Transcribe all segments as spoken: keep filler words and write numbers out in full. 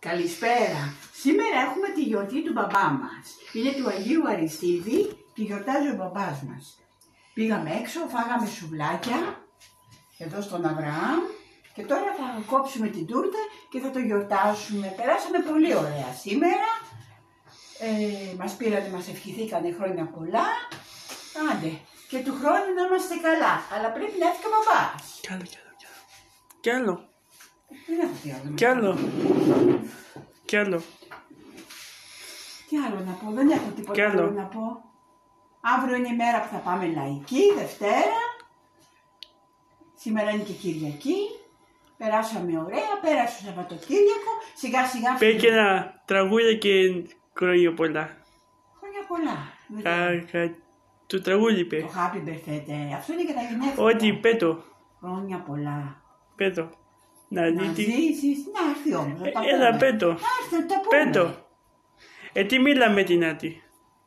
Καλησπέρα. Σήμερα έχουμε τη γιορτή του μπαμπά μας. Είναι του Αγίου Αριστίδη και γιορτάζει ο μπαμπάς μας. Πήγαμε έξω, φάγαμε σουβλάκια εδώ στον Αβραάμ και τώρα θα κόψουμε την τούρτα και θα το γιορτάσουμε. Περάσαμε πολύ ωραία σήμερα. Ε, μας πήρατε, μας ευχηθήκανε χρόνια πολλά. Άντε, και του χρόνου να είμαστε καλά. Αλλά πρέπει να έρθει και ο μπαμπάς. Κι άλλο, κι άλλο, κι άλλο. Κι άλλο. Δεν έχω τι άλλο. Κι άλλο. Κι άλλο. Τι άλλο να πω, δεν έχω τίποτα άλλο. άλλο να πω. Αύριο είναι η μέρα που θα πάμε λαϊκή, Δευτέρα. Σήμερα είναι και Κυριακή. Περάσαμε ωραία, πέρασε το Σαββατοκύριακο. Σιγά σιγά. Πες και ένα τραγούδι και χρόνια πολλά. Χρόνια πολλά. Κα, κα, το τραγούδι πες. Το Happy Birthday. Αυτό είναι για τα γυναίκα. Ό,τι πέτω. Χρόνια πολλά. Πέτω. Να Να δείτε. ζήσεις, να έρθει όμως. θα τα Ε, Έλα πούμε. πέτω. Να έρθει, θα τα πούμε. Πέτω. Ε, τι μίλα με την Άτη.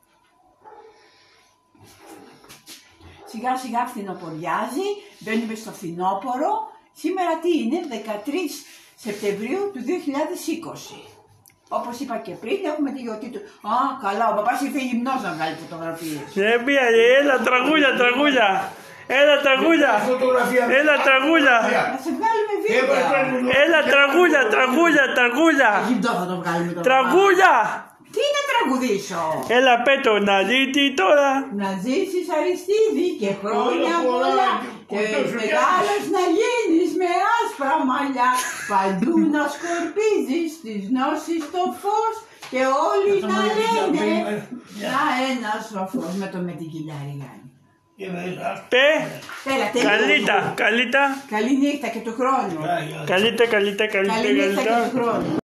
Σιγά σιγά φθινοποριάζει, μπαίνουμε στο φθινόπωρο. Σήμερα τι είναι, δεκατρείς Σεπτεμβρίου του δύο χιλιάδες είκοσι. Όπως είπα και πριν, έχουμε τη γιορτή του. Α, καλά, ο παπάς ήρθε γυμνός να βγάλει φωτογραφίες. Δεν πήρε, έλα τραγούδια, τραγούδια. Έλα τραγούδια. Έλα τραγούδια. Να σε βγάλουμε βίντεο. Έλα τραγούδια, τραγούδια, τραγούδια. Γυμνό θα το βγάλουμε το Τραγούδια. Τι να τραγουδήσω. Έλα πέτω να δείτε τώρα. Να ζήσεις Αριστίδη και χρόνια πολλά. Και μεγάλος να γίνεις με άσπρα μαλλιά. Παντού να σκορπίζεις τις γνώσεις το φως. Και όλοι να λένε να ένας σοφός με το με την κοιλιάρη Γιάννη. Πε. Έλα, τελείω. Καλήτα, καλήτα. Καλή νύχτα και του χρόνου. Καλήτα, καλήτα, καλήτα, Καλή νύχτα και καλήτα. του χρόνου.